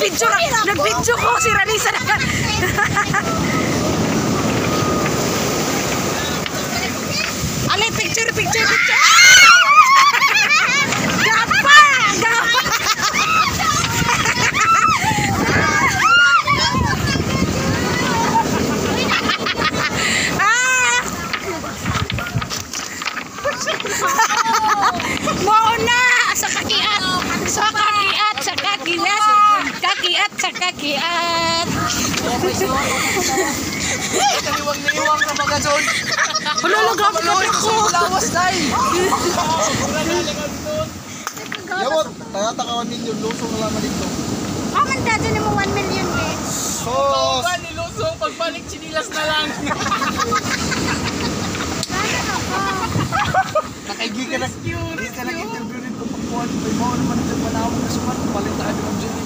Nag-video ko si Ranisa na. Ali, picture. Gapa. Mauna sa kakiat. Taliwang-liwang na mga John. Hululog ako. Lawas dai. Yawot, tayatakawan ninyo, lusong na lamang dito. Man dado na mo 1 million eh. So, Nilusong pagbalik chinilas na lang. nakaigigan na, hindi ka nag-interview rin kung pagkuhan. May mga naman ito, manawag na suman, palit tayo ng John.